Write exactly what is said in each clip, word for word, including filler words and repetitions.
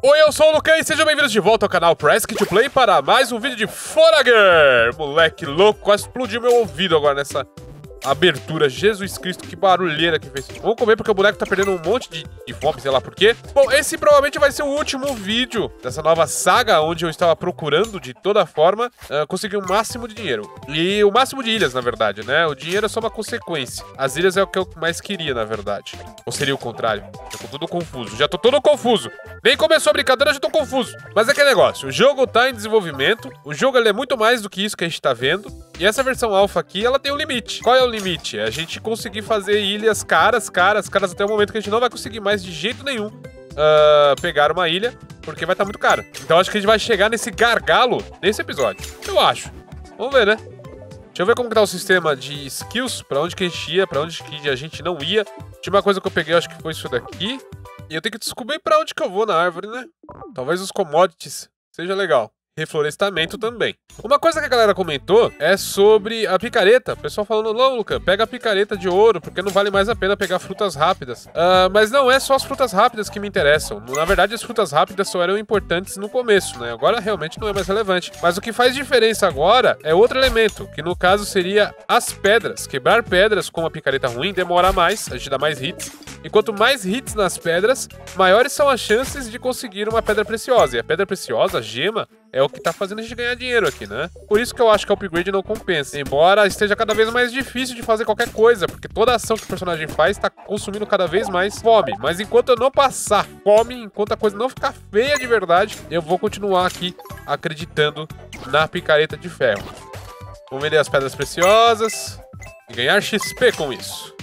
Oi, eu sou o Lucan e sejam bem-vindos de volta ao canal Press to Play para mais um vídeo de Forager. Moleque louco, quase explodiu meu ouvido agora nessa abertura. Jesus Cristo, que barulheira que fez. Vamos comer porque o boneco tá perdendo um monte de, de fome, sei lá por quê. Bom, esse provavelmente vai ser o último vídeo dessa nova saga, onde eu estava procurando de toda forma uh, conseguir o máximo de dinheiro. E o máximo de ilhas, na verdade, né? O dinheiro é só uma consequência. As ilhas é o que eu mais queria, na verdade. Ou seria o contrário? Já tô todo confuso. Já tô todo confuso. Nem começou a brincadeira, já tô confuso. Mas é que negócio, o jogo tá em desenvolvimento. O jogo ele é muito mais do que isso que a gente tá vendo. E essa versão alpha aqui, ela tem um limite. Qual é o limite? É a gente conseguir fazer ilhas caras, caras, caras até o momento que a gente não vai conseguir mais de jeito nenhum uh, pegar uma ilha, porque vai estar muito cara. Então acho que a gente vai chegar nesse gargalo nesse episódio. Eu acho. Vamos ver, né? Deixa eu ver como que tá o sistema de skills, pra onde que a gente ia, pra onde que a gente não ia. Tinha uma coisa que eu peguei, acho que foi isso daqui. E eu tenho que descobrir pra onde que eu vou na árvore, né? Talvez os commodities seja legal. Reflorestamento também. Uma coisa que a galera comentou é sobre a picareta. O pessoal falando, não, Luca, pega a picareta de ouro, porque não vale mais a pena pegar frutas rápidas. Uh, mas não é só as frutas rápidas que me interessam. Na verdade, as frutas rápidas só eram importantes no começo, né? Agora realmente não é mais relevante. Mas o que faz diferença agora é outro elemento, que no caso seria as pedras. Quebrar pedras com uma picareta ruim demora mais, a gente dá mais hits. E quanto mais hits nas pedras, maiores são as chances de conseguir uma pedra preciosa. E a pedra preciosa, a gema, é o que tá fazendo a gente ganhar dinheiro aqui, né? Por isso que eu acho que o upgrade não compensa. Embora esteja cada vez mais difícil de fazer qualquer coisa, porque toda ação que o personagem faz tá consumindo cada vez mais fome. Mas enquanto eu não passar fome, enquanto a coisa não ficar feia de verdade, eu vou continuar aqui acreditando na picareta de ferro. Vamos vender as pedras preciosas e ganhar X P com isso.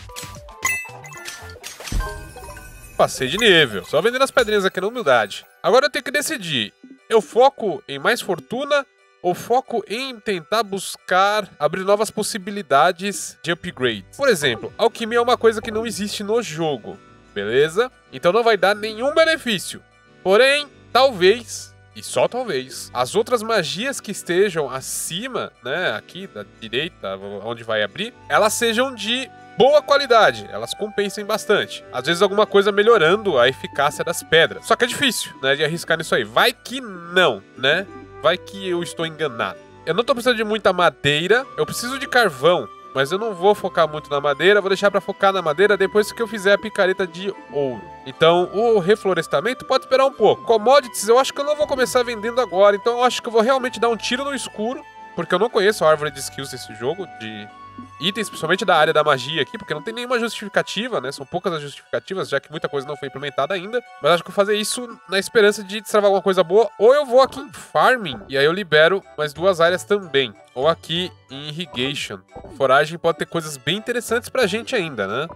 Passei de nível, só vendendo as pedrinhas aqui na humildade. Agora eu tenho que decidir. Eu foco em mais fortuna ou foco em tentar buscar abrir novas possibilidades de upgrade? Por exemplo, alquimia é uma coisa que não existe no jogo, beleza? Então não vai dar nenhum benefício. Porém, talvez, e só talvez, as outras magias que estejam acima, né, aqui da direita, onde vai abrir, elas sejam de boa qualidade, elas compensem bastante. Às vezes alguma coisa melhorando a eficácia das pedras. Só que é difícil, né, de arriscar nisso aí. Vai que não, né? Vai que eu estou enganado. Eu não tô precisando de muita madeira, eu preciso de carvão, mas eu não vou focar muito na madeira, vou deixar pra focar na madeira depois que eu fizer a picareta de ouro. Então, o reflorestamento pode esperar um pouco. Commodities eu acho que eu não vou começar vendendo agora, então eu acho que eu vou realmente dar um tiro no escuro, porque eu não conheço a árvore de skills desse jogo, de itens, principalmente da área da magia aqui, porque não tem nenhuma justificativa, né? São poucas as justificativas, já que muita coisa não foi implementada ainda. Mas acho que eu vou fazer isso na esperança de destravar alguma coisa boa. Ou eu vou aqui em Farming, e aí eu libero mais duas áreas também. Ou aqui em Irrigation. Foragem pode ter coisas bem interessantes pra gente ainda, né?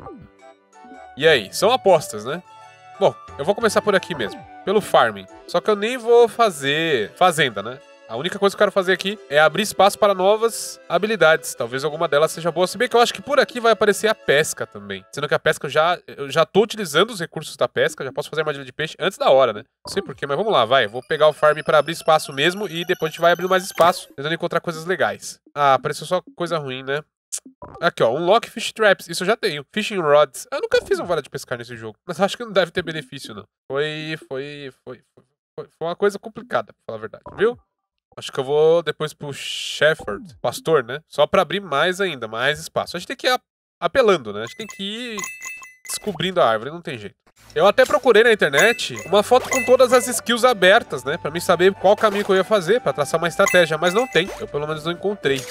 E aí? São apostas, né? Bom, eu vou começar por aqui mesmo, pelo Farming. Só que eu nem vou fazer fazenda, né? A única coisa que eu quero fazer aqui é abrir espaço para novas habilidades. Talvez alguma delas seja boa. Se bem que eu acho que por aqui vai aparecer a pesca também. Sendo que a pesca eu já, eu já tô utilizando os recursos da pesca. Já posso fazer armadilha de peixe antes da hora, né? Não sei porquê, mas vamos lá, vai. Vou pegar o farm para abrir espaço mesmo. E depois a gente vai abrir mais espaço, tentando encontrar coisas legais. Ah, apareceu só coisa ruim, né? Aqui, ó. Unlock Fish Traps. Isso eu já tenho. Fishing Rods. Eu nunca fiz um vara de pescar nesse jogo. Mas acho que não deve ter benefício, não. Foi, foi, foi, foi, foi uma coisa complicada, pra falar a verdade, viu? Acho que eu vou depois pro Shepherd, pastor, né? Só pra abrir mais ainda, mais espaço. A gente tem que ir apelando, né? A gente tem que ir descobrindo a árvore, não tem jeito. Eu até procurei na internet uma foto com todas as skills abertas, né? Pra mim saber qual caminho que eu ia fazer, pra traçar uma estratégia. Mas não tem, eu pelo menos não encontrei.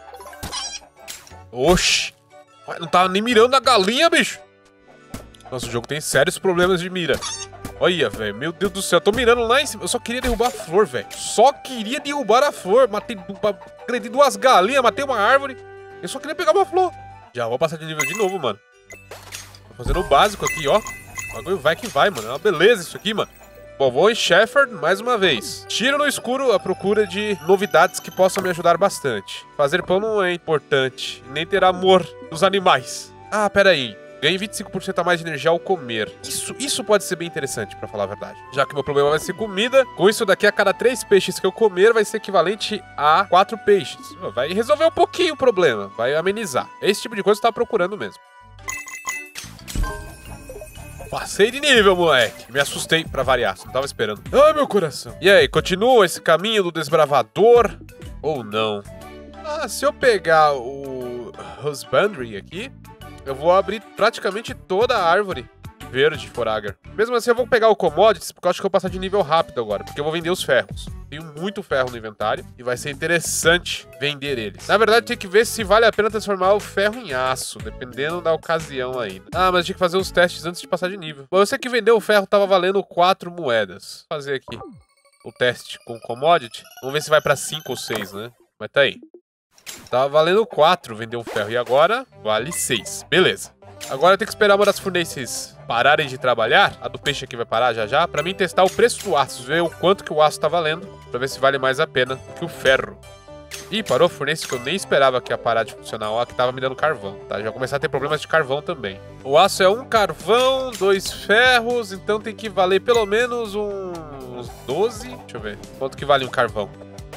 Oxi! Não tava nem mirando a galinha, bicho! Nossa, o jogo tem sérios problemas de mira. Olha, velho, meu Deus do céu, eu tô mirando lá em cima. Eu só queria derrubar a flor, velho. Só queria derrubar a flor. Matei, agredi duas galinhas, matei uma árvore. Eu só queria pegar uma flor. Já vou passar de nível de novo, mano. Tô fazendo o básico aqui, ó. O bagulho vai que vai, mano. É uma beleza isso aqui, mano. Bom, vou em Shepherd mais uma vez. Tiro no escuro à procura de novidades que possam me ajudar bastante. Fazer pão não é importante, nem ter amor dos animais. Ah, pera aí. Ganhei vinte e cinco por cento a mais de energia ao comer. Isso, isso pode ser bem interessante, pra falar a verdade. Já que meu problema vai ser comida, com isso daqui a cada três peixes que eu comer vai ser equivalente a quatro peixes. Vai resolver um pouquinho o problema, vai amenizar. É esse tipo de coisa que eu tava procurando mesmo. Passei de nível, moleque. Me assustei pra variar, não tava esperando. Ai, meu coração. E aí, continua esse caminho do desbravador ou não? Ah, se eu pegar o Husbandry aqui, eu vou abrir praticamente toda a árvore verde Forager. Mesmo assim, eu vou pegar o Commodities, porque eu acho que eu vou passar de nível rápido agora, porque eu vou vender os ferros. Tenho muito ferro no inventário e vai ser interessante vender eles. Na verdade, tem que ver se vale a pena transformar o ferro em aço, dependendo da ocasião ainda. Ah, mas tinha que fazer os testes antes de passar de nível. Bom, eu sei que vender o ferro tava valendo quatro moedas. Vou fazer aqui o teste com Commodity. Vamos ver se vai pra cinco ou seis, né? Mas tá aí. Tava valendo quatro vender um ferro e agora vale seis. Beleza. Agora eu tenho que esperar uma das furnaces pararem de trabalhar. A do peixe aqui vai parar já já. Pra mim testar o preço do aço. Ver o quanto que o aço tá valendo. Pra ver se vale mais a pena do que o ferro. Ih, parou a furnace que eu nem esperava que ia parar de funcionar. Ó, que tava me dando carvão, tá? Já vai começar a ter problemas de carvão também. O aço é um carvão, dois ferros. Então tem que valer pelo menos uns doze. Deixa eu ver. Quanto que vale um carvão?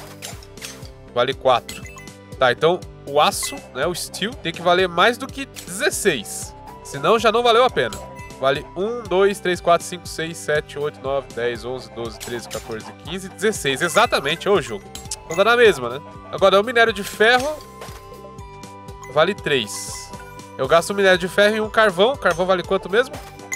Vale quatro. Tá, então o aço, né, o steel, tem que valer mais do que dezesseis. Senão já não valeu a pena. Vale um, dois, três, quatro, cinco, seis, sete, oito, nove, dez, onze, doze, treze, quatorze, quinze, dezesseis. Exatamente, ô jogo. Então dá na mesma, né? Agora, o minério de ferro vale três. Eu gasto um minério de ferro e um carvão. Carvão vale quanto mesmo?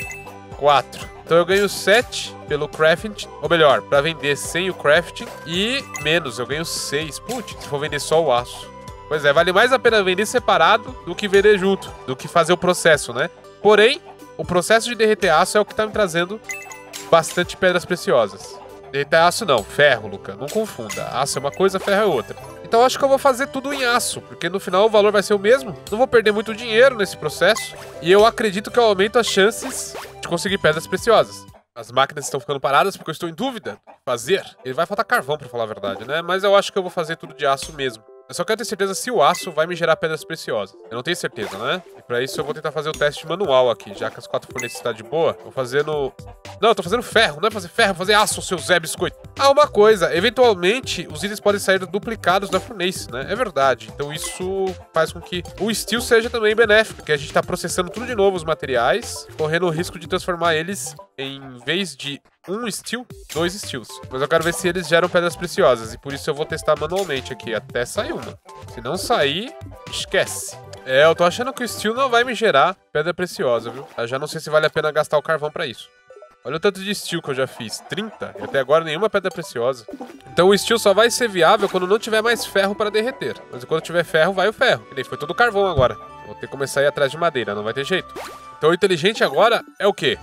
quatro. Então eu ganho sete pelo crafting, ou melhor, pra vender sem o crafting. E menos, eu ganho seis. Putz, se for vender só o aço. Pois é, vale mais a pena vender separado do que vender junto, do que fazer o processo, né? Porém, o processo de derreter aço é o que tá me trazendo bastante pedras preciosas. Derreter aço não, ferro, Luca. Não confunda. Aço é uma coisa, ferro é outra. Então eu acho que eu vou fazer tudo em aço, porque no final o valor vai ser o mesmo. Não vou perder muito dinheiro nesse processo. E eu acredito que eu aumento as chances de conseguir pedras preciosas. As máquinas estão ficando paradas porque eu estou em dúvida do que fazer. Ele vai faltar carvão, pra falar a verdade, né? Mas eu acho que eu vou fazer tudo de aço mesmo. Eu só quero ter certeza se o aço vai me gerar pedras preciosas. Eu não tenho certeza, né? E pra isso eu vou tentar fazer o teste manual aqui. Já que as quatro furnaces estão de boa, vou fazer no... Não, eu tô fazendo ferro. Não é fazer ferro, é fazer aço, seu Zé Biscoito. Ah, uma coisa. Eventualmente, os itens podem sair duplicados da furnace, né? É verdade. Então isso faz com que o steel seja também benéfico. Porque a gente tá processando tudo de novo os materiais, correndo o risco de transformar eles em vez de um steel, dois steels. Mas eu quero ver se eles geram pedras preciosas. E por isso eu vou testar manualmente aqui, até sair uma. Se não sair, esquece. É, eu tô achando que o steel não vai me gerar pedra preciosa, viu? Eu já não sei se vale a pena gastar o carvão pra isso. Olha o tanto de steel que eu já fiz, trinta, e até agora nenhuma pedra preciosa. Então o steel só vai ser viável quando não tiver mais ferro para derreter. Mas quando tiver ferro, vai o ferro. E daí foi todo carvão agora. Vou ter que começar a ir atrás de madeira, não vai ter jeito. Então o inteligente agora é o quê?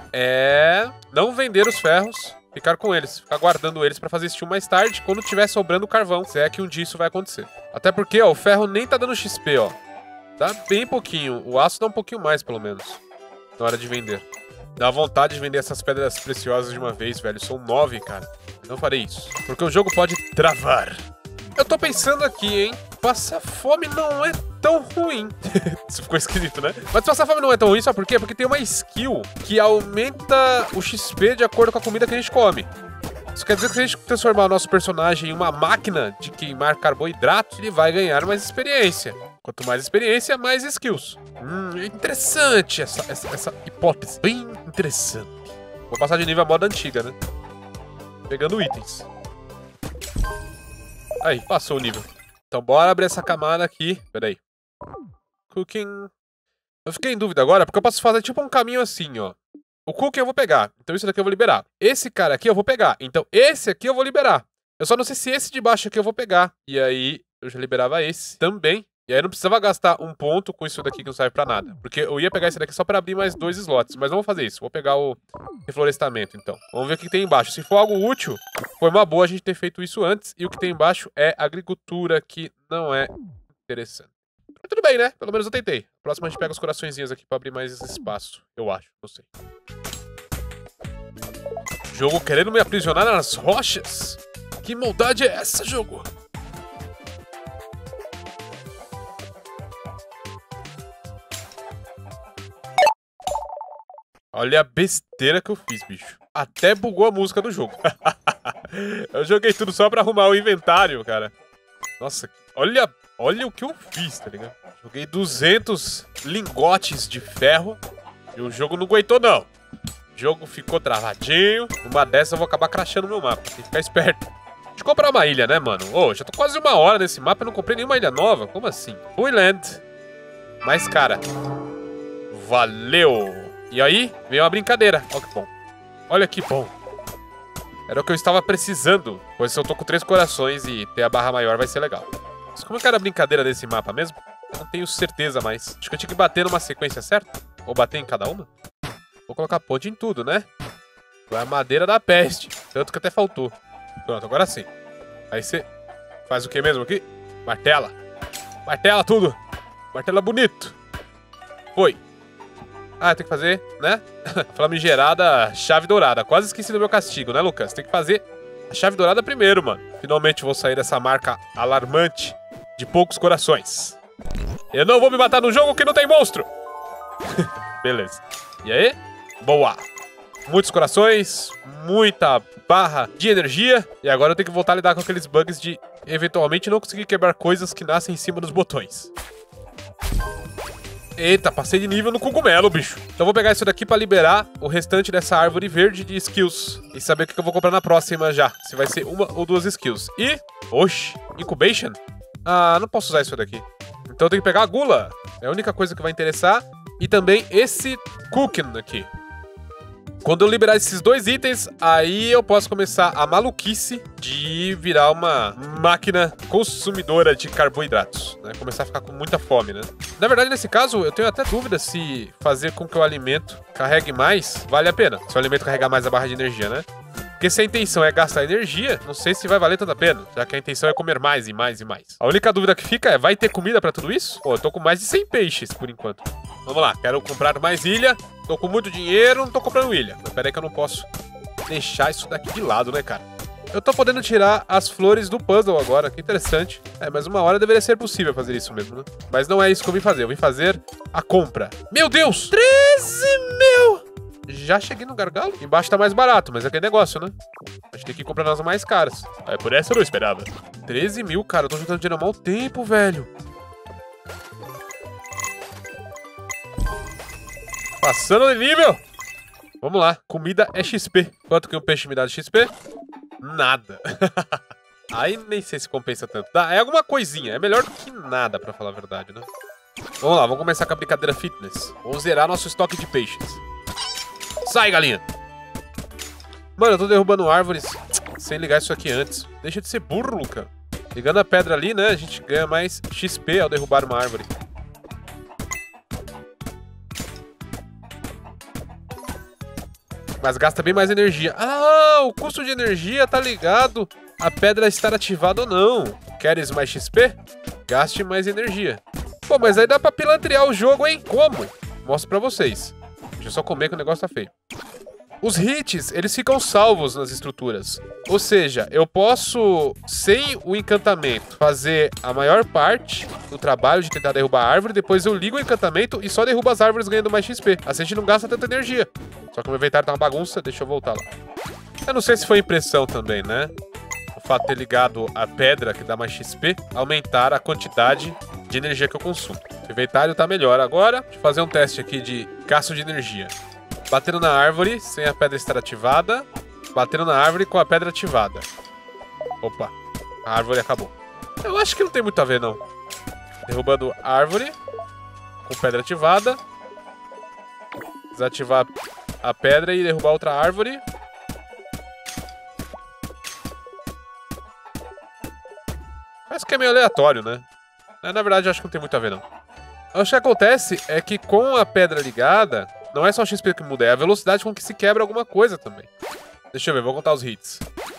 É não vender os ferros, ficar com eles, ficar guardando eles para fazer steel mais tarde, quando tiver sobrando carvão, se é que um dia isso vai acontecer. Até porque, ó, o ferro nem tá dando X P, ó. Dá bem pouquinho. O aço dá um pouquinho mais, pelo menos, na hora de vender. Dá vontade de vender essas pedras preciosas de uma vez, velho. São nove, cara. Não farei isso, porque o jogo pode travar. Eu tô pensando aqui, hein? Passar fome não é tão ruim. Isso ficou esquisito, né? Mas passar fome não é tão ruim, sabe por quê? Porque tem uma skill que aumenta o X P de acordo com a comida que a gente come. Isso quer dizer que se a gente transformar o nosso personagem em uma máquina de queimar carboidratos, ele vai ganhar mais experiência. Quanto mais experiência, mais skills. Hum, interessante essa, essa, essa hipótese. Bem interessante. Vou passar de nível a moda antiga, né? Pegando itens. Aí, passou o nível. Então bora abrir essa camada aqui. Pera aí. Cooking. Eu fiquei em dúvida agora, porque eu posso fazer tipo um caminho assim, ó. O cooking eu vou pegar. Então isso daqui eu vou liberar. Esse cara aqui eu vou pegar. Então esse aqui eu vou liberar. Eu só não sei se esse de baixo aqui eu vou pegar. E aí eu já liberava esse também. E aí eu não precisava gastar um ponto com isso daqui que não serve pra nada. Porque eu ia pegar esse daqui só pra abrir mais dois slots. Mas não vou fazer isso. Vou pegar o reflorestamento, então. Vamos ver o que tem embaixo. Se for algo útil, foi uma boa a gente ter feito isso antes. E o que tem embaixo é agricultura, que não é interessante. Mas tudo bem, né? Pelo menos eu tentei. Próximo a gente pega os coraçõezinhos aqui pra abrir mais esse espaço. Eu acho. Não sei. Jogo querendo me aprisionar nas rochas? Que maldade é essa, jogo? Olha a besteira que eu fiz, bicho. Até bugou a música do jogo. Eu joguei tudo só pra arrumar o inventário, cara. Nossa, olha, olha o que eu fiz, tá ligado? Joguei duzentos lingotes de ferro e o jogo não aguentou, não. O jogo ficou travadinho. Numa dessas eu vou acabar crashando meu mapa. Tem que ficar esperto. Deixa eu comprar uma ilha, né, mano? Ô, oh, já tô quase uma hora nesse mapa e não comprei nenhuma ilha nova. Como assim? Fuiland. Mais cara. Valeu. E aí, veio uma brincadeira. Olha que bom. Olha que bom. Era o que eu estava precisando. Pois se eu tô com três corações e ter a barra maior vai ser legal. Mas como é que era a brincadeira desse mapa mesmo? Eu não tenho certeza mais. Acho que eu tinha que bater numa sequência certa. Ou bater em cada uma. Vou colocar ponte em tudo, né? Foi a madeira da peste. Tanto que até faltou. Pronto, agora sim. Aí você faz o que mesmo aqui? Martela. Martela tudo. Martela bonito. Foi. Ah, tem que fazer, né? Famigerada chave dourada. Quase esqueci do meu castigo, né, Lucas? Tem que fazer a chave dourada primeiro, mano. Finalmente vou sair dessa marca alarmante de poucos corações. Eu não vou me matar no jogo que não tem monstro. Beleza. E aí? Boa. Muitos corações, muita barra de energia. E agora eu tenho que voltar a lidar com aqueles bugs de eventualmente não conseguir quebrar coisas que nascem em cima dos botões. Eita, passei de nível no cogumelo, bicho. Então vou pegar isso daqui pra liberar o restante dessa árvore verde de skills. E saber o que eu vou comprar na próxima já. Se vai ser uma ou duas skills. E... Oxi, incubation? Ah, não posso usar isso daqui. Então eu tenho que pegar a gula. É a única coisa que vai interessar. E também esse cooking aqui. Quando eu liberar esses dois itens, aí eu posso começar a maluquice de virar uma máquina consumidora de carboidratos, né? Começar a ficar com muita fome, né? Na verdade, nesse caso, eu tenho até dúvida se fazer com que o alimento carregue mais vale a pena. Se o alimento carregar mais a barra de energia, né? Porque se a intenção é gastar energia, não sei se vai valer tanto a pena, já que a intenção é comer mais e mais e mais. A única dúvida que fica é, vai ter comida pra tudo isso? Pô, eu tô com mais de cem peixes, por enquanto. Vamos lá, quero comprar mais ilha. Tô com muito dinheiro, não tô comprando ilha. Mas pera aí que eu não posso deixar isso daqui de lado, né, cara? Eu tô podendo tirar as flores do puzzle agora, que interessante. É, mas uma hora deveria ser possível fazer isso mesmo, né? Mas não é isso que eu vim fazer, eu vim fazer a compra. Meu Deus! treze mil! Já cheguei no gargalo? Embaixo tá mais barato, mas é aquele negócio, né? A gente tem que comprar nas mais caras. É, por essa eu não esperava. treze mil, cara, eu tô juntando dinheiro há mau tempo, velho. Passando de nível. Vamos lá, comida é X P. Quanto que um peixe me dá de X P? Nada. Aí nem sei se compensa tanto. Dá, é alguma coisinha, é melhor do que nada, pra falar a verdade, né? Vamos lá, vamos começar com a brincadeira fitness. Vamos zerar nosso estoque de peixes. Sai, galinha! Mano, eu tô derrubando árvores sem ligar isso aqui antes. Deixa de ser burro, Luca. Ligando a pedra ali, né, a gente ganha mais X P ao derrubar uma árvore. Mas gasta bem mais energia. Ah, o custo de energia tá ligado a pedra estar ativada ou não. Queres mais X P? Gaste mais energia. Pô, mas aí dá pra pilantrear o jogo, hein? Como? Mostro pra vocês. Deixa eu só comer que o negócio tá feio. Os hits, eles ficam salvos nas estruturas. Ou seja, eu posso, sem o encantamento, fazer a maior parte do trabalho de tentar derrubar a árvore. Depois eu ligo o encantamento e só derrubo as árvores ganhando mais X P. Assim a gente não gasta tanta energia. Só que o meu inventário tá uma bagunça, deixa eu voltar lá. Eu não sei se foi impressão também, né? O fato de ter ligado a pedra, que dá mais X P, aumentar a quantidade de energia que eu consumo. O inventário tá melhor agora. Deixa eu fazer um teste aqui de gasto de energia. Batendo na árvore, sem a pedra estar ativada. Batendo na árvore com a pedra ativada. Opa, a árvore acabou. Eu acho que não tem muito a ver, não. Derrubando a árvore com pedra ativada. Desativar a pedra e derrubar outra árvore. Parece que é meio aleatório, né? Na verdade, eu acho que não tem muito a ver, não. O que acontece é que com a pedra ligada, não é só o X P que muda, é a velocidade com que se quebra alguma coisa também. Deixa eu ver, vou contar os hits.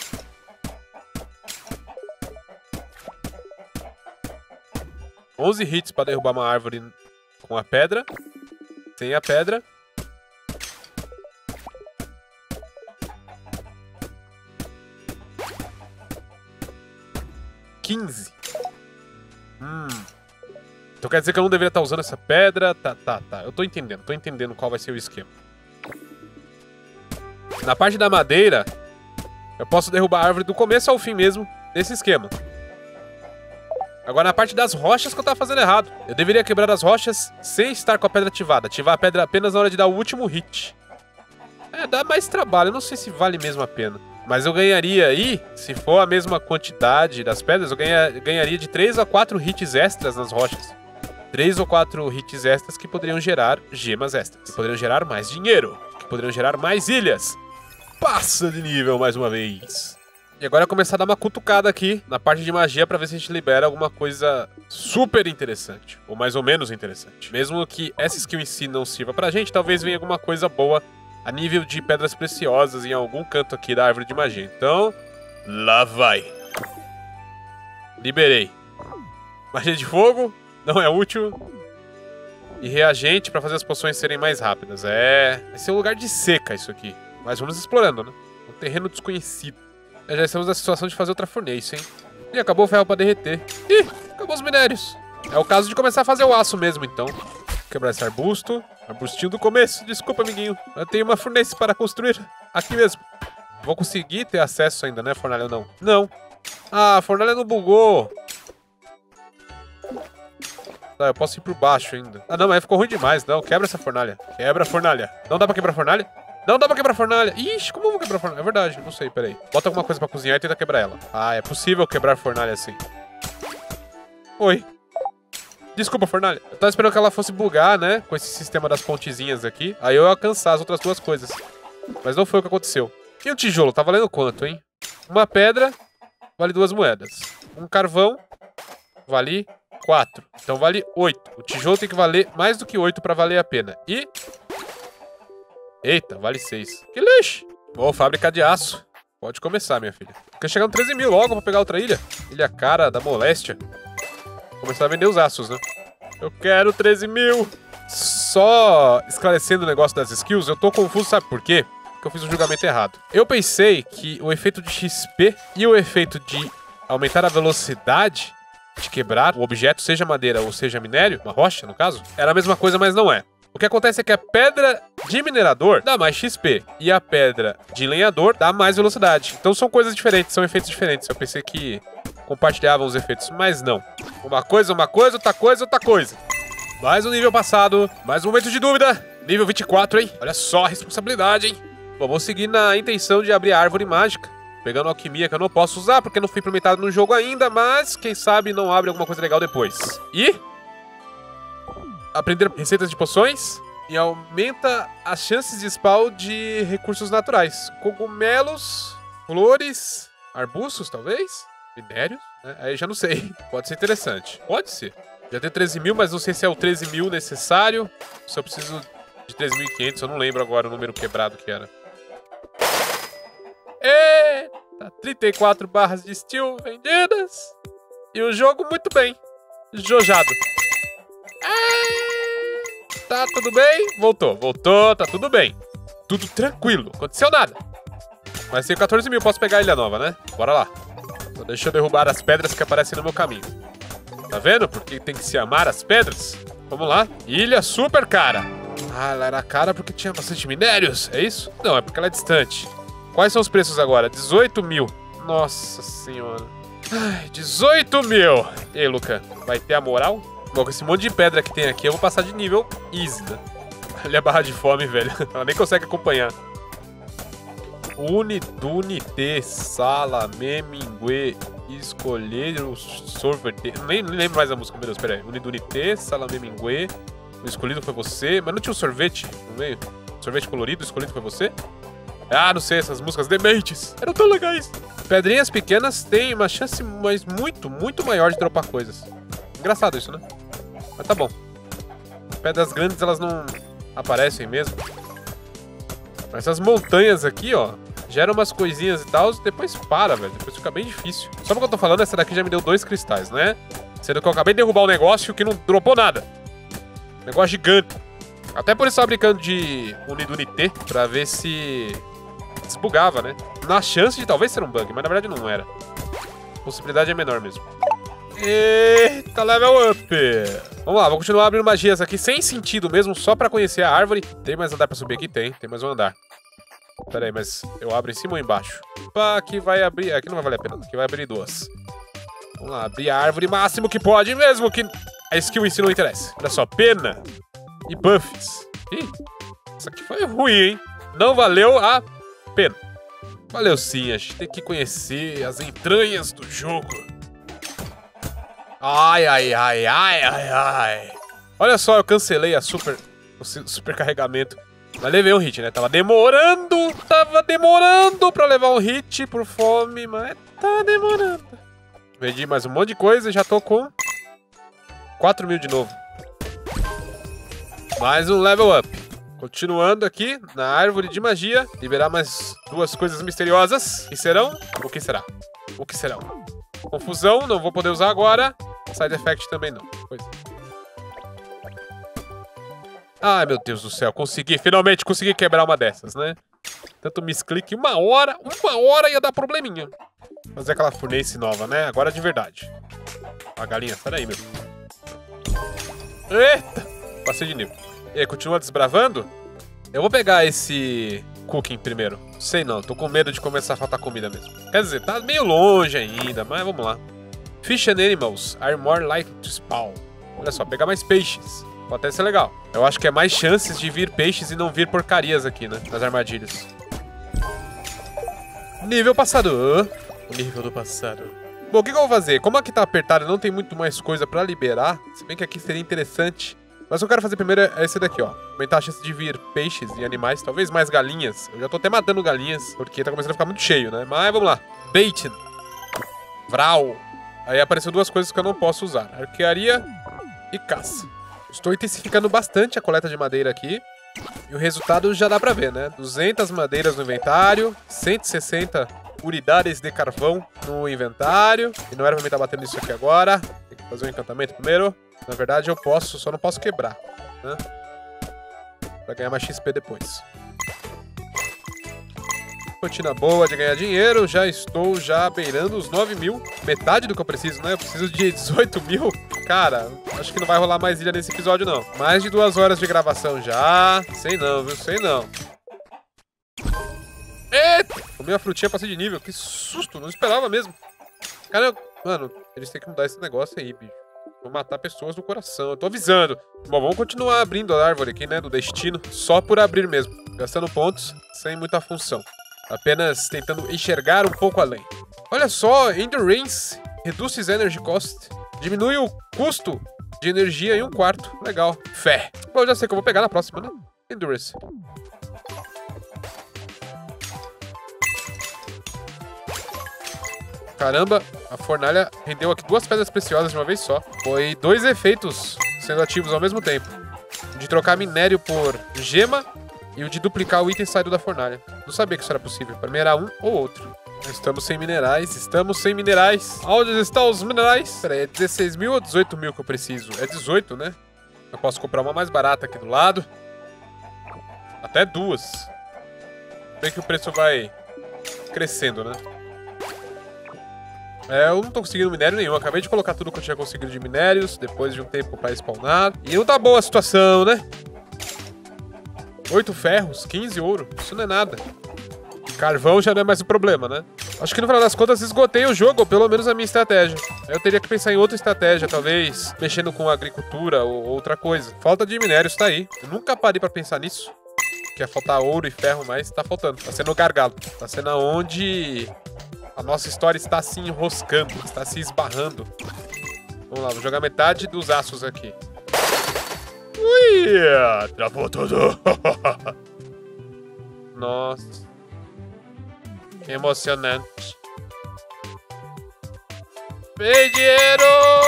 onze hits para derrubar uma árvore com a pedra. Sem a pedra. quinze. Hum. Então quer dizer que eu não deveria estar usando essa pedra. Tá, tá, tá. Eu tô entendendo. Tô entendendo qual vai ser o esquema. Na parte da madeira, eu posso derrubar a árvore do começo ao fim mesmo, desse esquema. Agora na parte das rochas que eu tava fazendo errado. Eu deveria quebrar as rochas sem estar com a pedra ativada. Ativar a pedra apenas na hora de dar o último hit. É, dá mais trabalho. Eu não sei se vale mesmo a pena. Mas eu ganharia aí, se for a mesma quantidade das pedras, eu ganha, ganharia de três a quatro hits extras nas rochas. três ou quatro hits extras que poderiam gerar gemas extras. Que poderiam gerar mais dinheiro. Que poderiam gerar mais ilhas. Passa de nível mais uma vez. E agora é começar a dar uma cutucada aqui na parte de magia pra ver se a gente libera alguma coisa super interessante. Ou mais ou menos interessante. Mesmo que essa skill em si não sirva pra gente, talvez venha alguma coisa boa a nível de pedras preciosas em algum canto aqui da árvore de magia. Então, lá vai. Liberei. Magia de fogo, não é útil. E reagente pra fazer as poções serem mais rápidas. É... vai ser um lugar de seca isso aqui. Mas vamos explorando, né? Um terreno desconhecido. Já estamos na situação de fazer outra fornece, hein? E acabou o ferro pra derreter. Ih, acabou os minérios. É o caso de começar a fazer o aço mesmo, então. Quebrar esse arbusto. Arbustinho do começo. Desculpa, amiguinho. Eu tenho uma fornece para construir. Aqui mesmo. Vou conseguir ter acesso ainda, né, fornalha? Não. Não. Ah, a fornalha não bugou. Tá, eu posso ir por baixo ainda. Ah, não, mas ficou ruim demais. Não, quebra essa fornalha. Quebra a fornalha. Não dá pra quebrar a fornalha? Não dá pra quebrar a fornalha. Ixi, como eu vou quebrar a fornalha? É verdade, não sei, peraí. Bota alguma coisa pra cozinhar e tenta quebrar ela. Ah, é possível quebrar a fornalha assim. Oi. Desculpa, fornalha. Eu tava esperando que ela fosse bugar, né? Com esse sistema das pontezinhas aqui. Aí eu ia alcançar as outras duas coisas. Mas não foi o que aconteceu. E o tijolo? Tá valendo quanto, hein? Uma pedra vale duas moedas. Um carvão vale quatro. Então vale oito. O tijolo tem que valer mais do que oito pra valer a pena. E... eita, vale seis. Que lixo! Bom, fábrica de aço. Pode começar, minha filha. Quer chegar no treze mil logo pra pegar outra ilha? Ilha cara da moléstia. Começar a vender os aços, né? Eu quero treze mil. Só esclarecendo o negócio das skills, eu tô confuso, sabe por quê? Porque eu fiz um julgamento errado. Eu pensei que o efeito de X P e o efeito de aumentar a velocidade de quebrar o objeto, seja madeira ou seja minério, uma rocha, no caso, era a mesma coisa, mas não é. O que acontece é que a pedra de minerador dá mais X P e a pedra de lenhador dá mais velocidade. Então são coisas diferentes, são efeitos diferentes. Eu pensei que compartilhavam os efeitos, mas não. Uma coisa, uma coisa, outra coisa, outra coisa. Mais um nível passado, mais um momento de dúvida. Nível vinte e quatro, hein? Olha só a responsabilidade, hein? Bom, vou seguir na intenção de abrir a árvore mágica. Pegando alquimia que eu não posso usar porque não foi implementado no jogo ainda, mas quem sabe não abre alguma coisa legal depois. E... aprender receitas de poções e aumenta as chances de spawn de recursos naturais. Cogumelos, flores, arbustos, talvez? Minérios? Né? Aí já não sei. Pode ser interessante. Pode ser. Já tem treze mil, mas não sei se é o treze mil necessário. Se eu preciso de treze mil e quinhentos, eu não lembro agora o número quebrado que era. Eita, trinta e quatro barras de steel vendidas. E o jogo muito bem. Jojado. Tá tudo bem? Voltou, voltou, tá tudo bem. Tudo tranquilo, aconteceu nada. Mas tem quatorze mil, posso pegar a ilha nova, né? Bora lá. Só deixa eu derrubar as pedras que aparecem no meu caminho. Tá vendo? Porque tem que se amar as pedras. Vamos lá. Ilha super cara. Ah, ela era cara porque tinha bastante minérios, é isso? Não, é porque ela é distante. Quais são os preços agora? dezoito mil. Nossa senhora. Ai, dezoito mil. E aí, Luca, vai ter a moral? Bom, com esse monte de pedra que tem aqui, eu vou passar de nível easy, né? Olha a barra de fome, velho. Ela nem consegue acompanhar. Unidunité, salame, mingue, escolher o sorvete. Nem, nem lembro mais a música, meu Deus, pera aí. Unidunité, salame, mingue, o escolhido foi você. Mas não tinha um sorvete no meio? Sorvete colorido, o escolhido foi você? Ah, não sei, essas músicas dementes. Eram tão legais. Pedrinhas pequenas têm uma chance mas muito, muito maior de dropar coisas. Engraçado isso, né? Mas tá bom. Pedras grandes, elas não aparecem mesmo. Essas montanhas aqui, ó, geram umas coisinhas e tal, e depois para, velho. Depois fica bem difícil. Só porque eu tô falando, essa daqui já me deu dois cristais, né? Sendo que eu acabei de derrubar um negócio que não dropou nada. Negócio gigante. Até por isso eu tava brincando de Unidunité, pra ver se desbugava, né? Na chance de talvez ser um bug, mas na verdade não era. A possibilidade é menor mesmo. Eita, level up! Vamos lá, vou continuar abrindo magias aqui sem sentido mesmo, só pra conhecer a árvore. Tem mais andar pra subir aqui? Tem, tem mais um andar. Pera aí, mas eu abro em cima ou embaixo? Pá, aqui vai abrir... Aqui não vai valer a pena, aqui vai abrir duas. Vamos lá, abrir a árvore máximo que pode, mesmo que a skill em si não interessa. Olha só, pena e buffs. Ih, isso aqui foi ruim, hein? não valeu a pena. Valeu sim, a gente tem que conhecer as entranhas do jogo. Ai, ai, ai, ai, ai, ai. Olha só, eu cancelei a super, o super carregamento. Mas levei um hit, né? Tava demorando, tava demorando pra levar um hit por fome, mas tá demorando. Vendi mais um monte de coisa e já tô com quatro mil de novo. Mais um level up. Continuando aqui na árvore de magia, liberar mais duas coisas misteriosas. Que serão? O que será? O que serão? Confusão, não vou poder usar agora. Side effect também não. Pois é. Ai, meu Deus do céu, consegui, finalmente consegui quebrar uma dessas, né? Tanto misclick, uma hora, uma hora ia dar probleminha. Fazer aquela furnace nova, né? Agora de verdade. A galinha, sai daí, meu. Eita! Passei de nível. E aí, continua desbravando? Eu vou pegar esse cooking primeiro. Sei não, tô com medo de começar a faltar comida mesmo. Quer dizer, tá meio longe ainda, mas vamos lá. Fish and animals are more likely to spawn. Olha só, pegar mais peixes. Pode até ser legal. Eu acho que é mais chances de vir peixes e não vir porcarias aqui, né? Nas armadilhas. Nível passado. O nível do passado. Bom, o que, que eu vou fazer? Como aqui tá apertado e não tem muito mais coisa pra liberar, se bem que aqui seria interessante. Mas o que eu quero fazer primeiro é esse daqui, ó. Aumentar a chance de vir peixes e animais, talvez mais galinhas. Eu já tô até matando galinhas, porque tá começando a ficar muito cheio, né? Mas vamos lá. Baiting. Vral. Aí apareceu duas coisas que eu não posso usar. Arquearia e caça. Estou intensificando bastante a coleta de madeira aqui. E o resultado já dá pra ver, né? duzentas madeiras no inventário. cento e sessenta unidades de carvão no inventário. E não era pra mim estar batendo isso aqui agora. Tem que fazer um encantamento primeiro. Na verdade eu posso, só não posso quebrar, né? Pra ganhar mais X P depois. Rotina boa de ganhar dinheiro. Já estou já beirando os nove mil. Metade do que eu preciso, né? Eu preciso de dezoito mil. Cara, acho que não vai rolar mais ilha nesse episódio, não. Mais de duas horas de gravação já. Sei não, viu? Sei não. Eita! Comi uma frutinha, passei de nível. Que susto, não esperava mesmo. Cara, mano, eles têm que mudar esse negócio aí, bicho. Vou matar pessoas do coração, eu tô avisando. Bom, vamos continuar abrindo a árvore aqui, né, do destino. Só por abrir mesmo. Gastando pontos, sem muita função. Apenas tentando enxergar um pouco além. Olha só, Endurance reduces energy cost. Diminui o custo de energia em um quarto. Legal. Fé. Bom, eu já sei que eu vou pegar na próxima, né? Endurance. Caramba, a fornalha rendeu aqui duas pedras preciosas de uma vez só. Foi dois efeitos sendo ativos ao mesmo tempo. De trocar minério por gema e o de duplicar o item saído da fornalha. Não sabia que isso era possível. Para mim era um ou outro. Estamos sem minerais, estamos sem minerais. Onde estão os minerais? Pera aí, é dezesseis mil ou dezoito mil que eu preciso? É dezoito, né? Eu posso comprar uma mais barata aqui do lado. Até duas. Bem que o preço vai crescendo, né? É, eu não tô conseguindo minério nenhum. Acabei de colocar tudo que eu tinha conseguido de minérios depois de um tempo pra spawnar. E não tá boa a situação, né? oito ferros, quinze ouro. Isso não é nada. Carvão já não é mais o problema, né? Acho que no final das contas esgotei o jogo, ou pelo menos a minha estratégia. Eu teria que pensar em outra estratégia, talvez mexendo com agricultura ou outra coisa. Falta de minérios tá aí. Eu nunca parei pra pensar nisso. Que ia faltar ouro e ferro, mas tá faltando. Tá sendo o gargalo. Tá sendo onde a nossa história está se enroscando, está se esbarrando. Vamos lá, vou jogar metade dos aços aqui. Ui, travou tudo. Nossa. Que emocionante. Vem dinheiro!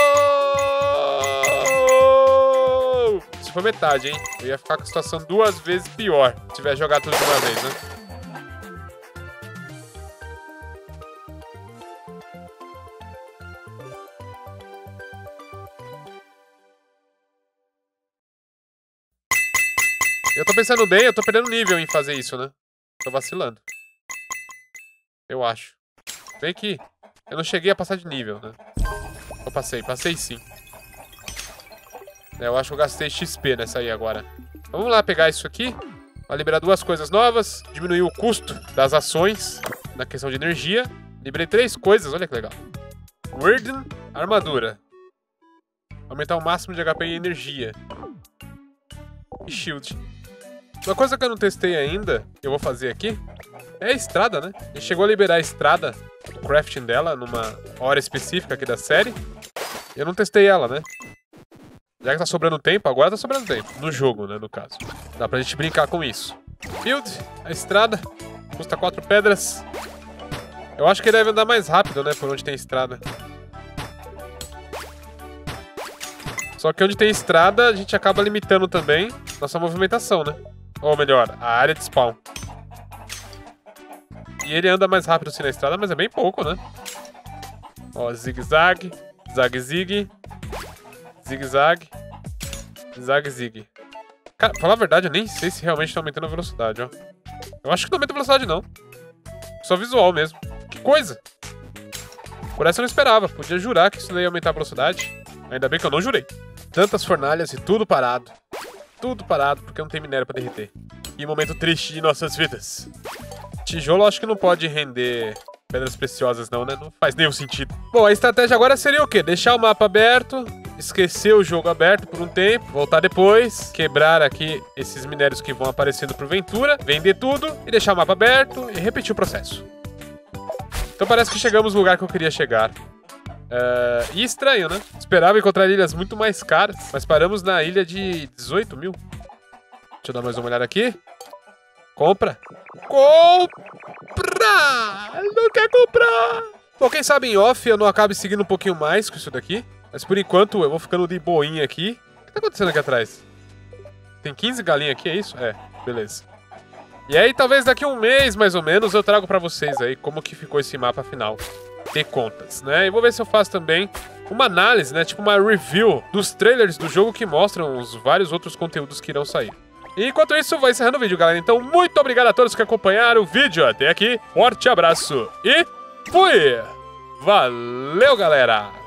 Isso foi metade, hein? Eu ia ficar com a situação duas vezes pior se tivesse jogado tudo de uma vez, né? Eu tô pensando bem, eu tô perdendo nível em fazer isso, né? Tô vacilando. Eu acho. Bem que eu não cheguei a passar de nível, né? Eu passei, passei sim. É, eu acho que eu gastei X P nessa aí agora. Então, vamos lá pegar isso aqui. Vai liberar duas coisas novas. Diminuir o custo das ações na questão de energia. Liberei três coisas, olha que legal. Warden, armadura. Aumentar o máximo de H P e energia. E shield. Uma coisa que eu não testei ainda, que eu vou fazer aqui, é a estrada, né? A gente chegou a liberar a estrada, o crafting dela, numa hora específica aqui da série. Eu não testei ela, né? Já que tá sobrando tempo, agora tá sobrando tempo. No jogo, né, no caso. Dá pra gente brincar com isso. Build, a estrada, custa quatro pedras. Eu acho que deve andar mais rápido, né, por onde tem estrada. Só que onde tem estrada, a gente acaba limitando também nossa movimentação, né? Ou melhor, a área de spawn. E ele anda mais rápido assim na estrada, mas é bem pouco, né? Ó, zigue-zague, zague-zigue, zigue-zague, zague-zigue. Cara, pra falar a verdade, eu nem sei se realmente tá aumentando a velocidade, ó. Eu acho que não aumenta a velocidade, não. Só visual mesmo. Que coisa! Por essa eu não esperava. Podia jurar que isso daí ia aumentar a velocidade. Ainda bem que eu não jurei. Tantas fornalhas e tudo parado. Tudo parado, porque não tem minério pra derreter. Que momento triste de nossas vidas. Tijolo acho que não pode render pedras preciosas não, né? Não faz nenhum sentido. Bom, a estratégia agora seria o quê? Deixar o mapa aberto, esquecer o jogo aberto por um tempo, voltar depois, quebrar aqui esses minérios que vão aparecendo porventura, vender tudo e deixar o mapa aberto e repetir o processo. Então parece que chegamos no lugar que eu queria chegar. Uh, e estranho, né? Esperava encontrar ilhas muito mais caras, mas paramos na ilha de dezoito mil. Deixa eu dar mais uma olhada aqui. Compra. Compra! Não quer comprar! Bom, quem sabe em off eu não acabe seguindo um pouquinho mais com isso daqui. Mas por enquanto eu vou ficando de boinha aqui. O que tá acontecendo aqui atrás? Tem quinze galinhas aqui, é isso? É, beleza. E aí talvez daqui a um mês, mais ou menos, eu trago pra vocês aí como que ficou esse mapa final de contas, né? E vou ver se eu faço também uma análise, né? Tipo uma review dos trailers do jogo que mostram os vários outros conteúdos que irão sair. E enquanto isso, vou encerrando o vídeo, galera. Então, muito obrigado a todos que acompanharam o vídeo até aqui. Forte abraço e fui! Valeu, galera!